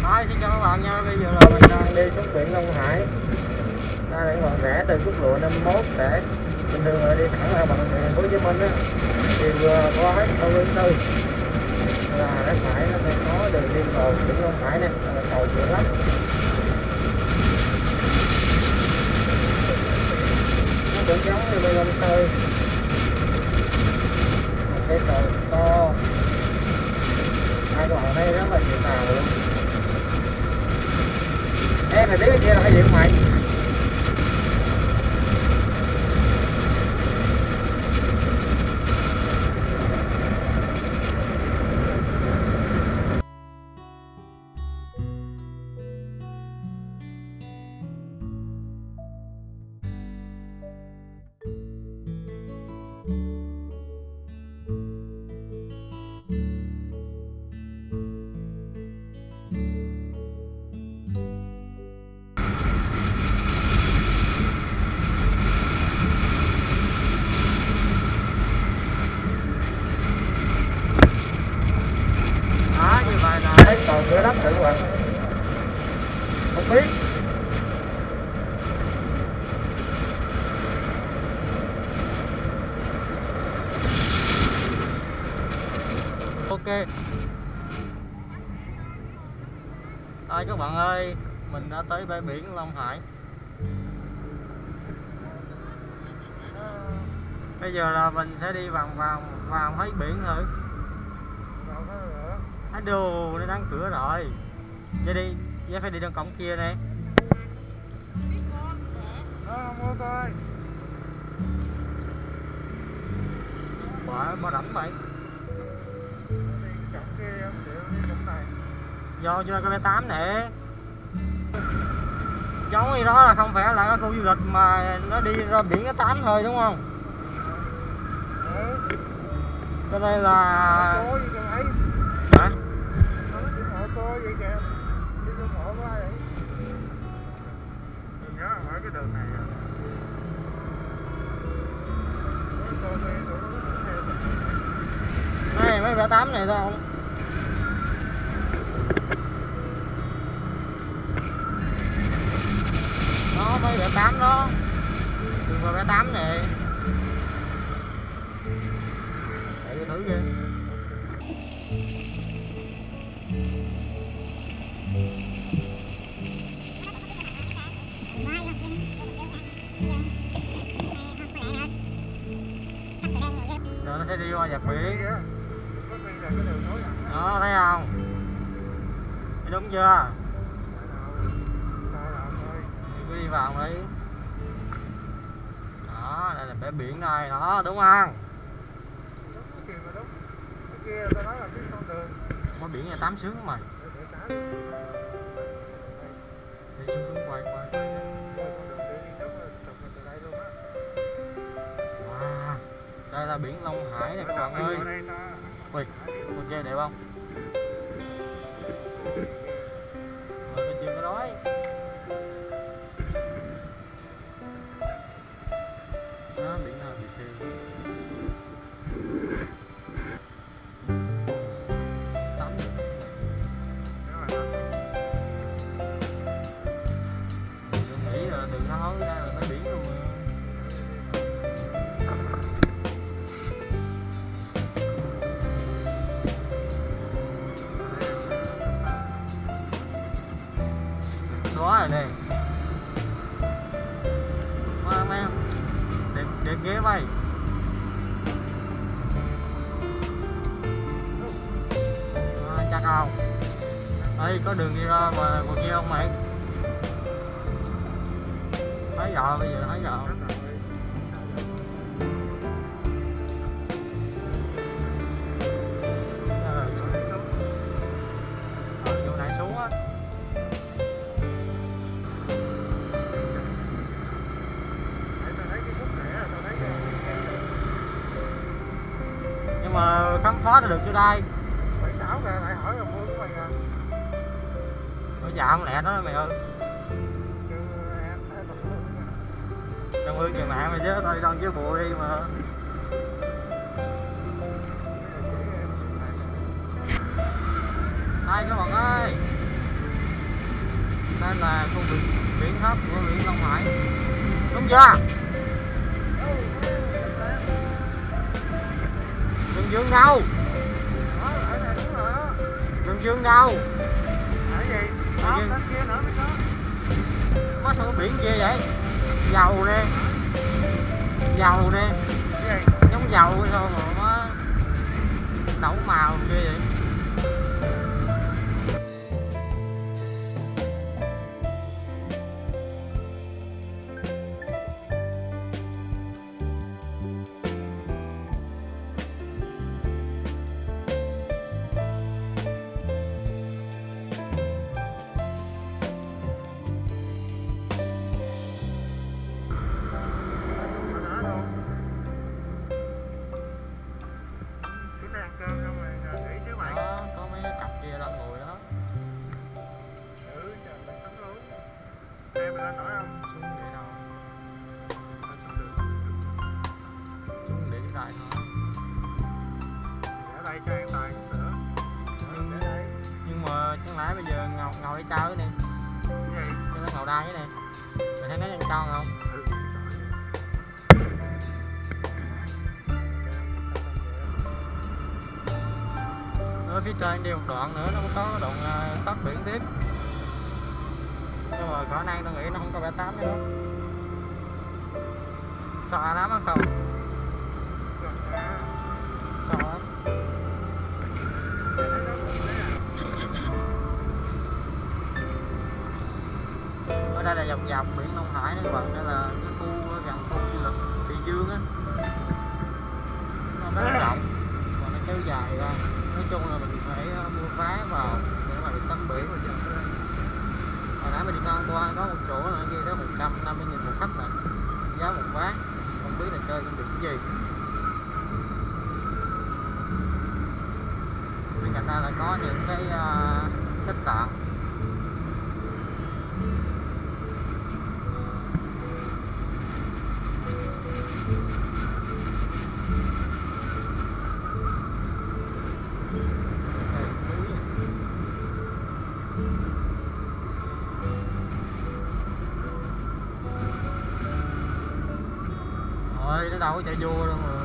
Hi, xin chào các bạn nha. Bây giờ là mình đang đi xuống biển Long Hải. Đây là các bạn rẽ từ quốc lộ 51 để bình thường là đi thẳng ra bằng thành phố Hồ Chí Minh á, thì vừa qua hết cầu Vĩnh Tư là rẽ phải nó sẽ có đường đi vào biển Long Hải này, là cầu dễ lắm. Nó cũng giống như bên Long Sơn, cái cầu to. Hai các bạn thấy rất là nhiều tàu luôn. Ê, mày biết cái kia là cái gì không mày? Cầu cửa đất thử bạn không biết. Ok đây các bạn ơi, mình đã tới bãi biển Long Hải. Bây giờ là mình sẽ đi vào thấy biển thử. Đồ nó đóng cửa rồi. Vậy đi, vậy phải đi đường cổng kia nè. Mua coi. Bỏ rảnh vậy. Cổng kia em đi cổng này. Vô cho cái B8 nè. Giống như đó là không phải là cái khu du lịch mà nó đi ra biển cái 8 thôi đúng không? Cho nên là Ô tô gì kìa mày? hả? Ô tô vậy kìa. Đi vô mộ của ai vậy? Mình nhớ là phải cái đường này à. Này mấy B8 này thôi không? Đó mấy B8 đó. Đường vào B8 này. Để thử kìa. Rồi nó sẽ đi qua dọc biển. Đó thấy không? Đúng chưa? Cứ đi vào đi. Đó, đây là bãi biển đây, đó đúng không? Đúng. Cái kia tao nói là cái con đường. Bãi biển là 8 sướng mày. Đi xuống quay. Wow, đây là biển Long Hải này các bạn ơi. Ui, con chơi đẹp không? Mà tôi chưa có đói. Đó, biển nào bị xì. Tắm được. Tôi nghĩ là đường nó ra là bãi biển luôn mà. Đó rồi nè. Wow, đẹp ghê vậy. Chắc không? Ê, có đường đi ra mà còn kia không mày? Thấy rồi, bây giờ thấy rồi. Chỗ này xuống á. Nhưng mà khám phá được chưa đây? Mày xảo kìa, lại hỏi là mua của mày à. Bây giờ không lẹ đó mày ơi. Trong hương kìa mẹ mày chứ, thôi đâu chứ bùa đi mà. Đây các bạn ơi, đây là khu vực biển hấp của huyện Long Hải, đúng chưa? Đường Dương đâu? Đường Dương đâu? Ở gì? Đó, bên kia nữa mới có. Có sao biển kia vậy? Dầu nè. Dầu nè. Cái gì? Giống dầu thôi mà nó đậu màu kia vậy. Đó, có mấy cái cặp kia đang ngồi đó. Xuống để đâu? Xuống để cái đài thôi. Nhưng mà chẳng lẽ bây giờ ngồi đây chơi nè, cho nó ngồi đây nè, mày thấy nó đang con không? Ở phía trên đi một đoạn nữa nó cũng có đoạn sát biển tiếp, nhưng mà khả năng tôi nghĩ nó không có bãi tắm nữa. Sợ lắm không? Sợ lắm. Ở đây là dọc dọc biển Long Hải đó các bạn, đây là cái khu gần khu du lịch Kỳ Dương á, nó rất rộng và nó kéo dài ra. Nói chung là mình phải mua vé vào để mà được tắm biển. Hồi nãy mình đi ngang qua có một chỗ là kia đó 150.000 một khách này, giá một vé, không biết là chơi không được cái gì. Bên cạnh đây là có những cái khách sạn. Ơi nó đâu có chạy vua đâu mà.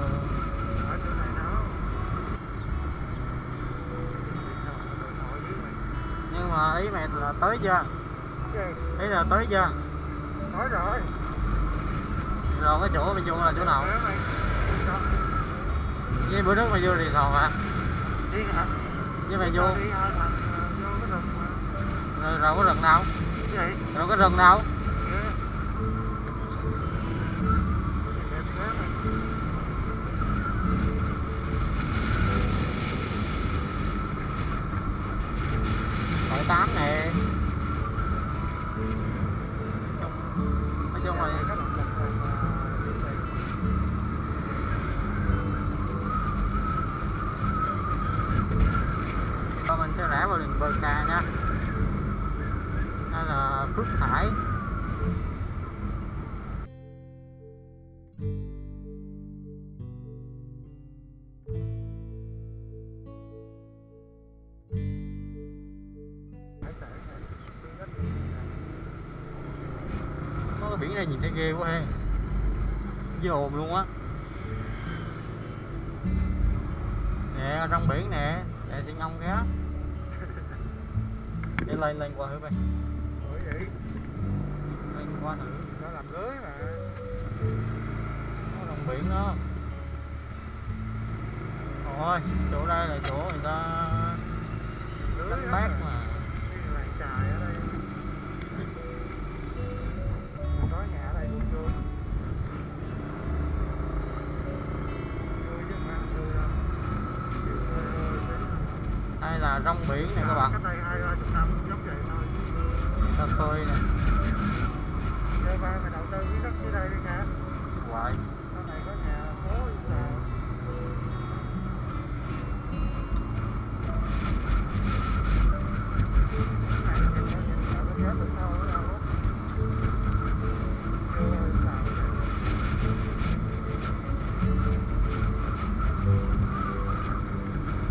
Nhưng mà ý mày là tới chưa? Ý là tới chưa? Nói rồi. Rồi cái chỗ mày vô là chỗ nào? Với bữa trước mày vô thì sòn hả? Đi hả? Với mày vô? Vô cái rừng mà. Rồi có rừng đâu? Cái gì? Rồi có rừng đâu? Bãi 8 nè. Nói chung là mình sẽ rẽ vào đường bờ ca nha. Đây là Phước Hải. Có cái biển này nhìn thấy ghê quá ha, với hồn luôn á. Nè trong biển nè, để xin ông ghé. Để lên qua thử coi. Lên qua thử. Nó làm lưới mà. Có đồng biển đó. Rồi, chỗ đây là chỗ người ta đánh bát mà. Làng chài ở đây. Có nhà ở đây luôn vui. Vui chứ mà vui đâu. Đây là rong biển nè các bạn. Cách đây 20-30 năm giống vậy thôi. Cà phê nè. Chơi ba mày đầu tư cái đất dưới đây đi nha. Hoài. Sau này có nhà phố là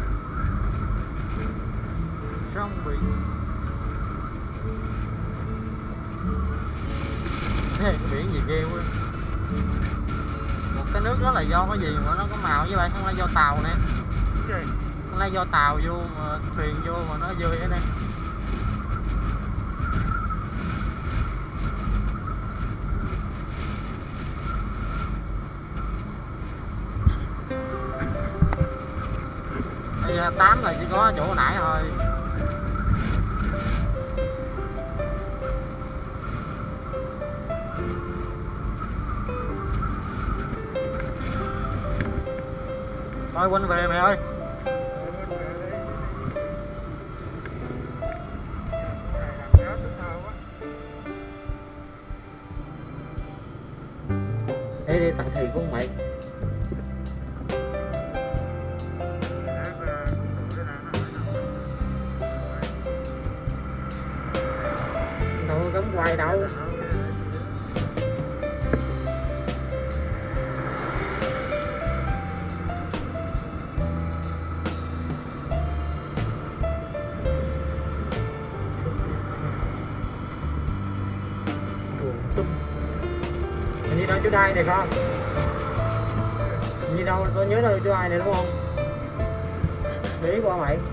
rong biển. ghê quá. Một cái nước đó là do cái gì mà nó có màu như vậy? Không phải do tàu nè. Không phải do tàu vô mà thuyền vô mà nó rơi ở đây. Bây giờ 8 là chỉ có chỗ nãy thôi. Thôi Huynh về mày ơi. Đi tặng thầy của mày. Đâu có cấm quay đâu. Hình như đâu chú Đai này không? Hình như đâu, tôi nhớ đâu chú Đai này đúng không? Để ý qua mày.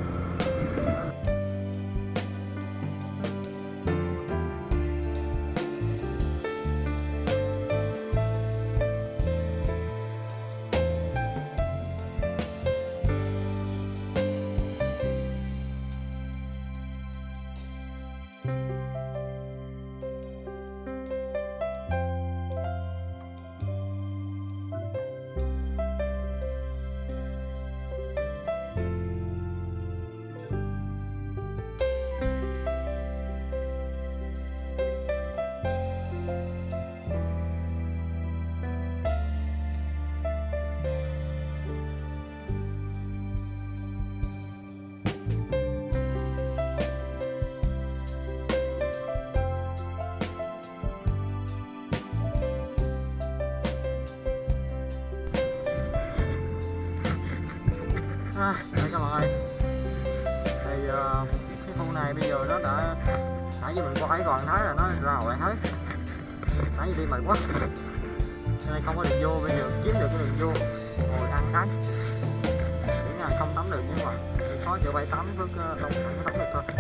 Đây các bạn ơi, thì cái khu này bây giờ nó đã nãy giờ mình quay còn thấy là nó rào lại hết, nãy giờ đi mệt quá cho nên không có đường vô. Bây giờ kiếm được cái đường vô ngồi ăn cái biển này không tắm được, nhưng mà có chỗ bay tắm với đông tắm được thôi.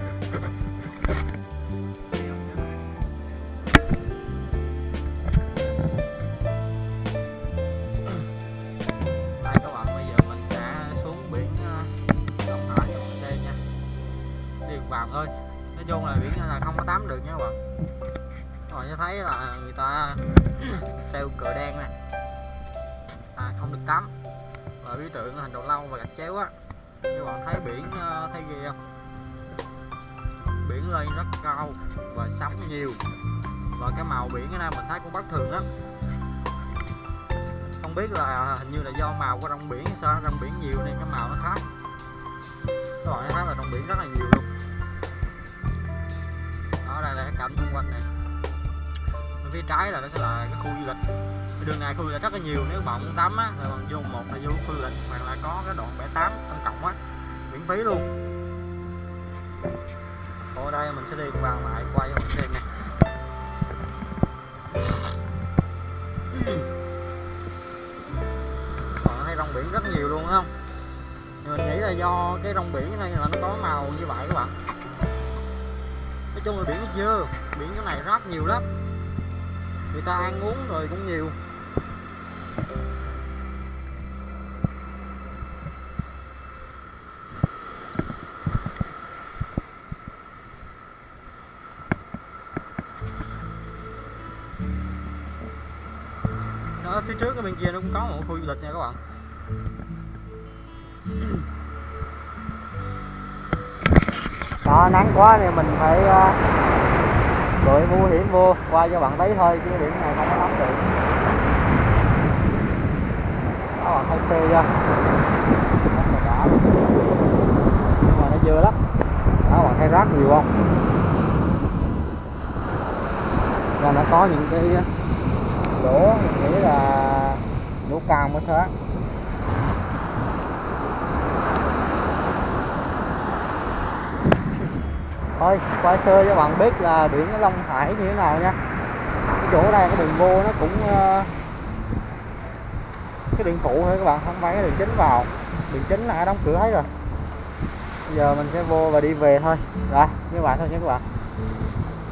Vào thôi, nói chung là biển là không có tắm được nha các bạn. Các bạn sẽ thấy là người ta treo cờ đen nè, không được tắm, và biểu tượng hình đầu lâu và gạch chéo á. Các bạn thấy biển thấy ghê không? Biển lên rất cao và sóng nhiều, và cái màu biển ở đây mình thấy cũng bất thường lắm. Không biết là hình như là do màu của rong biển hay sao, rong biển nhiều nên cái màu nó khác. Các bạn thấy là rong biển rất là nhiều luôn. Đây là cái cảnh xung quanh này. Bên phía trái là nó sẽ là cái khu du lịch. Cái đường này khu du lịch rất là nhiều, nếu bạn muốn tắm á thì bạn vô một là vô khu du lịch, hoặc là có cái đoạn bãi tắm công cộng á, miễn phí luôn. Ở đây mình sẽ đi vào lại quay cho bạn xem nè. Bạn thấy rong biển rất nhiều luôn không? Nhưng mình nghĩ là do cái rong biển này là nó có màu như vậy các bạn. Nói chung là biển nó dơ, biển cái này rác nhiều lắm, người ta ăn uống rồi cũng nhiều. Đó, phía trước cái bên kia nó cũng có một khu du lịch nha các bạn. Đó, nắng quá thì mình phải đội mũ hiểm vô qua cho bạn thấy thôi, chứ biển này không có tắm được. Đó, bạn thấy phê chưa? Rất là đã, nhưng mà nó dơ lắm. Đó, bạn thấy rác nhiều không? Và nó có những cái lỗ, mình nghĩ là lỗ cao mới thoát. Thôi quay sơ cho bạn biết là biển Long Hải như thế nào nha. chỗ đây cái đường vô nó cũng cái đường phụ thôi các bạn, không phải cái đường chính vào. Đường chính là đóng cửa hết rồi. Bây giờ mình sẽ vô và đi về thôi. Rồi, như vậy thôi nha các bạn.